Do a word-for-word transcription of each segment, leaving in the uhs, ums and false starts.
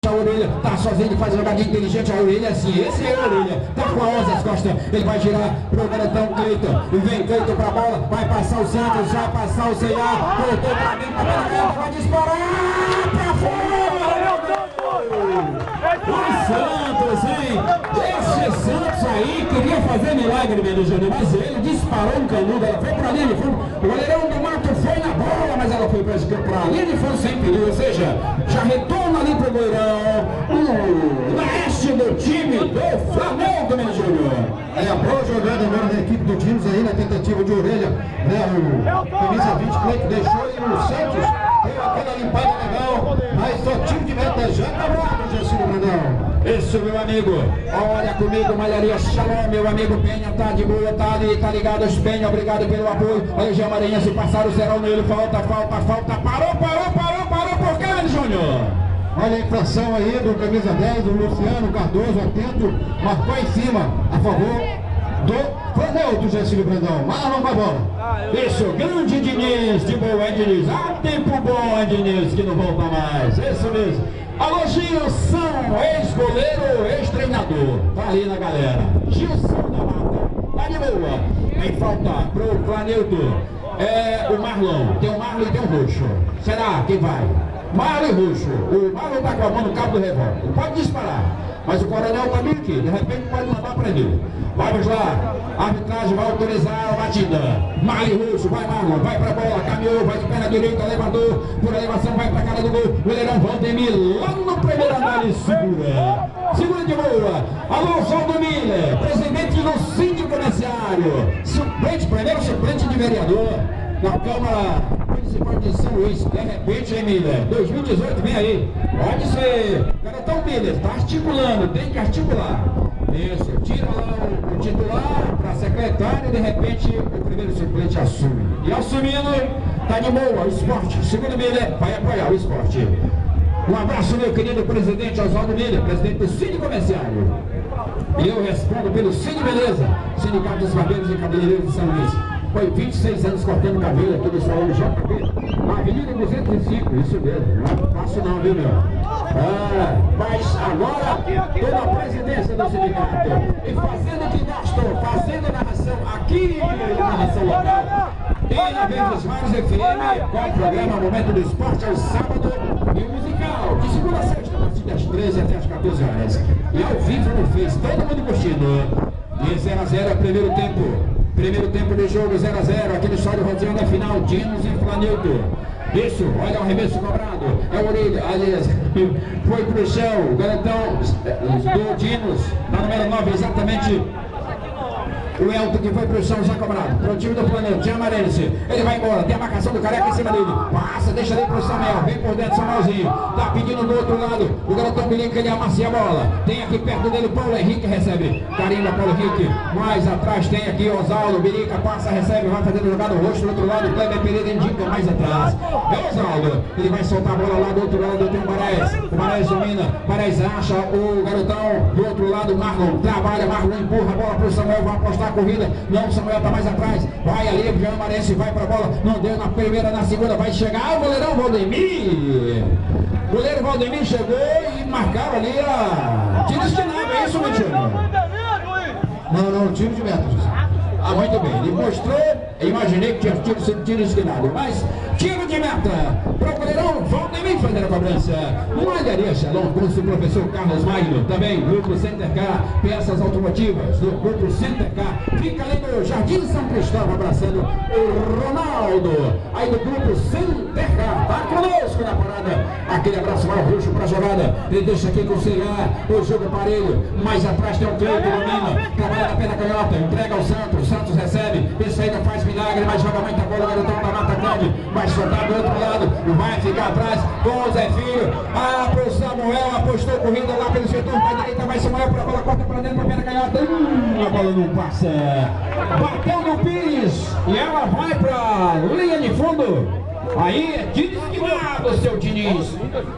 a orelha, tá sozinho, faz jogadinha inteligente, a orelha assim, esse é a orelha, tá com a onze às costas, ele vai girar pro garotão Cleiton, e vem Cleiton pra bola, vai passar o Santos, vai passar o C A, voltou pra dentro, pra vai disparar pra fora! O Santos, hein? Esse Santos aí queria fazer milagre, meu Júnior, mas ele disparou um canudo, ela foi pra linha de fundo, o goleirão do Mato foi na bola, mas ela foi pra, pra linha de fundo sem perigo, ou seja, já retorna ali pro goleirão, o leste do time do Flamengo, meu Júnior. É a boa jogada agora da equipe do Dinos aí na tentativa de orelha, né? O camisa vinte, Cleiton deixou e o Santos deu aquela limpada legal, mas só time de meta já cobrado, Jaciro Brandão. Isso, meu amigo, olha comigo, Malharia Shalom, meu amigo Penha, tá de boa, tá ali, tá ligado, Penha, obrigado pelo apoio, olha o Jean Marinha, se passar o zero nele, falta, falta, falta, parou, parou, parou, parou, por quê, Júnior? Olha a infração aí do camisa dez, do Luciano Cardoso, atento, marcou em cima, a favor do Flamengo, do Jacílio Brandão. Marlon com a bola. Isso, grande Diniz, de boa, hein, Diniz? Ah, tempo bom, hein, Diniz, que não volta mais, isso mesmo. Alô, Gilson, ex-goleiro, ex-treinador, tá ali na galera. Gilson da Mata, tá de boa. Tem falta pro Planildo, é o Marlon, tem o Marlon e tem o Roxo. Será? Quem vai? Marlon e Roxo. O Marlon tá com a mão no cabo do revólver, pode disparar. Mas o coronel tá bem aqui, de repente pode mandar para ele. Vamos lá, a arbitragem vai autorizar a batida. Marlon Russo, vai Marlon, vai pra bola, caminhou, vai de perna direita, levador, por elevação, vai pra cara do gol. O goleirão Valdemir lá no primeiro andar e segura. Segura de boa. Alô, Valdomir, presidente do síndico comerciário, suplente, primeiro suplente de vereador na Câmara Municipal de São Luís. De repente, hein, Miller? dois mil e dezoito, vem aí. Pode ser. Garotão Miller, tá articulando, tem que articular. Isso, tira lá o, o titular para secretário e de repente o primeiro suplente assume. E assumindo, tá de boa, o esporte. Segundo Miller, vai apoiar o esporte. Um abraço, meu querido presidente Oswaldo Miller, presidente do Cine Comerciário. E eu respondo pelo Cine Beleza, Sindicato dos Barbeiros e Cabeleireiros de São Luís. Foi vinte e seis anos cortando cabelo aqui do salão J P, Avenida duzentos e cinco, isso mesmo, não é fácil não, viu, meu? Ah, mas agora estou na presidência do sindicato e fazendo o que gosto, fazendo narração aqui, narração local. Tem na Verdes Mares F M, com o programa Momento do Esporte ao sábado e o musical, de segunda a sexta, a partir das treze até as quatorze horas. E ao vivo no Face, todo mundo curtindo. E zero a zero é primeiro tempo. Primeiro tempo de jogo, zero a zero, aqui no estádio Rodião da final, Dinos e Planildo. Isso, olha o arremesso cobrado, é o orelha, aliás, foi pro chão, o garotão do Dinos, na número nove, exatamente. O Elton que foi pro chão já cobrado. Pro time do Planeta, Diamarense. Ele vai embora. Tem a marcação do Careca em cima dele. Passa, deixa ali pro Samuel. Vem por dentro, Samuelzinho. Tá pedindo do outro lado. O garotão Bilico, ele amacia a bola. Tem aqui perto dele o Paulo Henrique, recebe. Carimba, Paulo Henrique. Mais atrás tem aqui Oswaldo. Bilica passa, recebe. Vai fazendo jogada o rosto do outro lado. Kleber Pereira indica mais atrás. É o Oswaldo. Ele vai soltar a bola lá do outro lado. Tem o Marés. O Marés domina. Marés acha o garotão. Do outro lado, Marlon. Trabalha, Marlon empurra a bola pro Samuel. Vai apostar a corrida, não, o Samuel tá mais atrás, vai ali, o Jean Marense vai pra bola, não deu na primeira, na segunda, vai chegar o goleirão Valdemir, goleiro Valdemir chegou e marcaram ali a tiro destinado, é isso, meu time? Não, não, tiro de meta. Ah, muito bem, ele mostrou, eu imaginei que tinha tiro, sido tiro destinado, mas tiro de meta, para o goleirão Valdemir fazer a cobrança. Malharia Shalom, com o professor Carlos Magno, também grupo Center Car, peças automotivas do grupo Center Car, fica ali no Jardim São Cristóvão, abraçando o Ronaldo, aí do grupo Center Car, tá conosco na parada, aquele abraço mal roxo para a jogada, ele deixa aqui com o C A, o jogo parelho, mais atrás tem o Cleiton, domina, trabalha na perna canhota, entrega ao Santos, Santos recebe, esse aí não faz milagre, mas joga muita bola, garotão da Mata Grande, vai soltar do outro lado, vai ficar atrás com o Zé Filho, ah, pro Samuel, apostou corrida lá pelo setor, vai direita, vai Samuel, pra bola, corta pra dentro, pra perna canhota, hum, a bola não passa, bateu no Pires, e ela vai pra linha de fundo, aí é tiro esquinado, seu Diniz.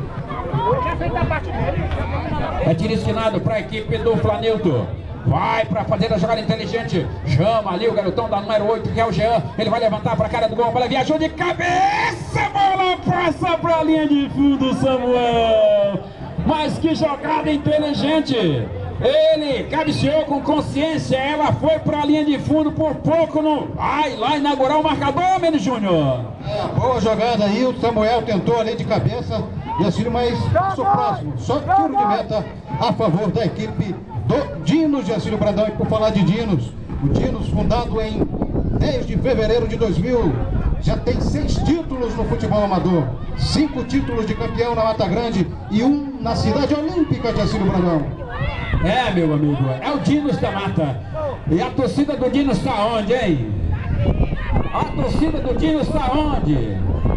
É tiro esquinado pra equipe do Planildo. Vai pra fazer a jogada inteligente. Chama ali o garotão da número oito, que é o Jean. Ele vai levantar pra cara do gol. A bola viajou de cabeça. A bola passa pra linha de fundo, Samuel. Mas que jogada inteligente! Ele cabeceou com consciência, ela foi para a linha de fundo por pouco, não vai lá inaugurar o marcador, Mendes Júnior. É, boa jogada aí, o Samuel tentou ali de cabeça, e assim, mas só próximo, só tiro de meta a favor da equipe do Dinos de Acílio Brandão. E por falar de Dinos, o Dinos, fundado em dez de fevereiro de dois mil, já tem seis títulos no futebol amador, cinco títulos de campeão na Mata Grande e um na cidade olímpica de Acílio Brandão. É, meu amigo, é o Dinos da Mata. E a torcida do Dinos está onde, hein? A torcida do Dinos está onde?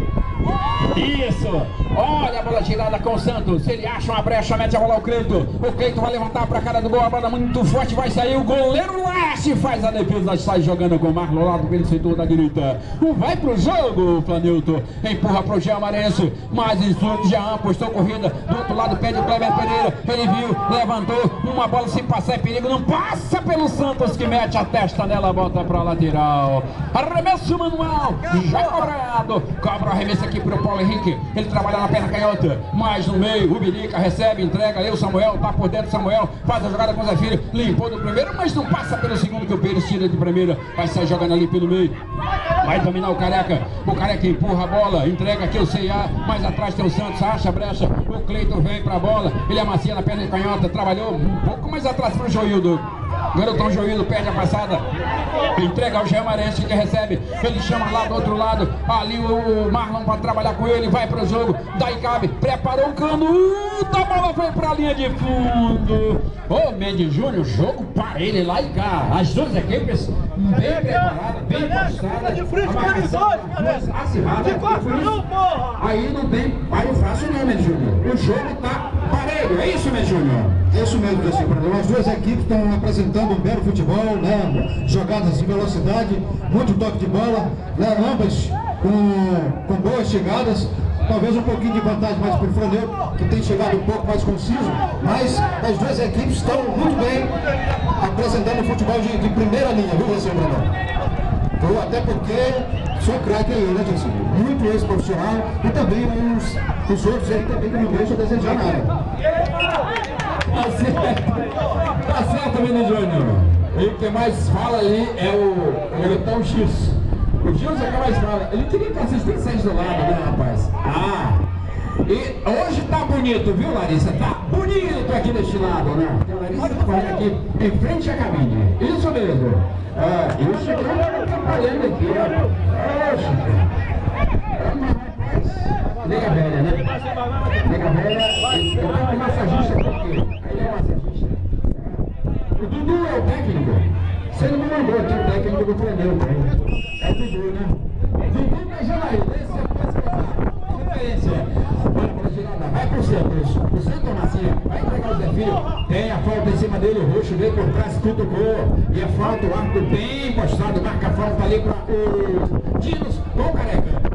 Isso! Olha a bola girada com o Santos. Ele acha uma brecha, mete a bola ao Cleito. O Cleito vai levantar para a cara do gol. A bola muito forte, vai sair. O goleiro Lache faz a defesa. Sai jogando com o Marlon lado pelo setor da direita. Vai pro jogo, Flanilton. Empurra pro Jean Marense. Mais insulto. Jean postou corrida. Do outro lado pede o Kleber Pereira. Ele viu, levantou. Uma bola sem passar é perigo. Não passa pelo Santos, que mete a testa nela. Volta pra lateral. Arremesso manual. Já cobrado. Cobra o arremesso aqui pro Paulo Henrique. Ele trabalha na perna canhota, mais no meio, o Bilica recebe, entrega ali o Samuel, tá por dentro, Samuel faz a jogada com o Zé Filho, limpou do primeiro, mas não passa pelo segundo, que o Pires tira de primeira, vai sair jogando ali pelo meio, vai dominar o Careca, o Careca empurra a bola, entrega aqui o C A, mais atrás tem o Santos, acha a brecha, o Cleiton vem pra bola, ele amacia na perna canhota, trabalhou um pouco mais atrás pro Joildo. Garotão Joildo perde a passada, entrega ao Jean Marense, que recebe, ele chama lá do outro lado, ali o Marlon para trabalhar com ele, vai pro jogo, daí cabe, preparou o canudo, a bola foi pra linha de fundo. Ô, Mendes Júnior, jogo parelho lá e cá, as duas equipes bem preparadas, bem postadas, acirradas, aí não tem bairro fácil não, Mendes Júnior, o jogo tá parelho, é isso, Mendes Júnior? É isso mesmo, Jacir Brandão. As duas equipes estão apresentando um belo futebol, né? Jogadas de velocidade, muito toque de bola, né? Ambas com, com boas chegadas. Talvez um pouquinho de vantagem mais para o Franeu, que tem chegado um pouco mais conciso, mas as duas equipes estão muito bem apresentando futebol de, de primeira linha, viu, Jacir Brandão? Então, até porque sou craque aí, né, Jacir? Muito ex-profissional e também os, os outros aí também que não deixam a desejar nada. Tá certo, tá certo, Mendes Júnior. E o que mais fala ali é o Garotão X. O Gilson é que mais fala. Ele queria que assistência do lado, né, rapaz? Ah! E hoje tá bonito, viu, Larissa? Tá bonito aqui deste lado, né? A Larissa tá correndo aqui em frente à cabine. Isso mesmo. Ah, eu cheguei atrapalhando aqui, ó. Oxe. Nega velha, né? Nega velha, eu tenho um massagista aqui. Aí é um massagista. O Dudu é o técnico. Você não me mandou aqui o técnico do Flamengo, né? É o Dudu, né? Dudu da Janaína, esse é o pesquisador. Referência. Vai pro Santos. O Santos Macia vai entregar o Zé Filho. Tem a falta em cima dele, o roxo veio por trás, cutucou. E a falta, o arco bem postado, marca a falta ali para o Dinos com o Careca.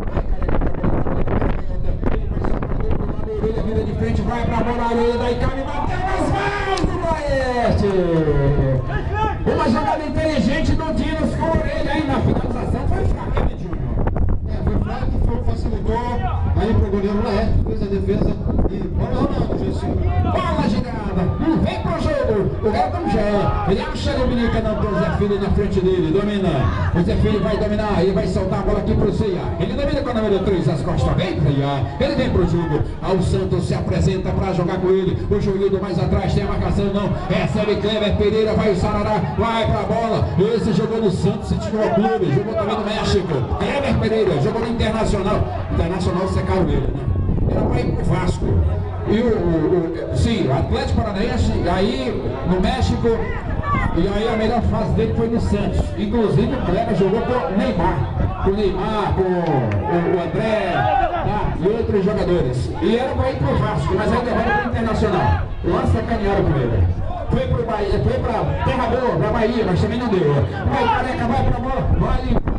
Orelha vira de frente, vai pra bola, a orelha daí cabe, bateu nas mãos do Oeste. Uma jogada inteligente do Dinos com a orelha aí na finalização, foi fraca, né, Júnior? É, foi fraco, foi, facilitou aí pro goleiro Laerte, fez a defesa e bola rolando, Jacir. Bola girada, não vem pro jogo, o Garotão já, ele acha o Bilica, não tem o Zé Filho na frente dele, domina, o Zé Filho vai dominar, ele vai soltar a bola aqui pro C A, ele domina com a número três, as costas, vem pro C A, ele vem pro jogo, o Santos se apresenta pra jogar com ele, o Joildo mais atrás, tem a marcação, não, recebe Kleber Pereira, vai o Sarará, vai pra bola, esse jogou no Santos, se tirou o clube, jogou também no México, Kleber Pereira, jogou no Internacional, Internacional secaram ele, né, era pra ir pro Vasco. E o, o, o, sim, o Atlético Paranaense, aí no México, e aí a melhor fase dele foi no Santos. Inclusive o Kleber jogou com o Neymar, com o Neymar, com o, o André, tá? E outros jogadores. E era para ir pro Vasco, mas ainda vai pro Internacional. Lá sacanearam com ele. Foi pro Bahia, foi pra Terra Boa, pra Bahia, mas também não deu. Vai, Careca, vai pra bola, vai limpar.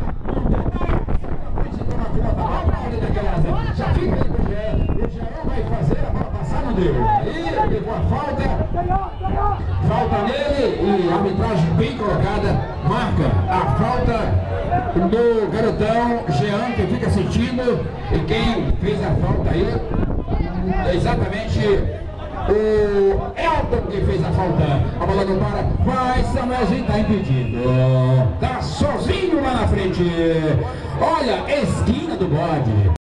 Já fica aí pro Jean, o Jean vai fazer a bola passar, não deu. Aí levou a falta, falta nele e a arbitragem bem colocada, marca a falta do Garotão Jean, que fica sentindo, e quem fez a falta aí é exatamente O Elton que fez a falta. A bola não para. Vai, Samuelzinho, tá impedido. Tá sozinho lá na frente. Olha, esquina do bode.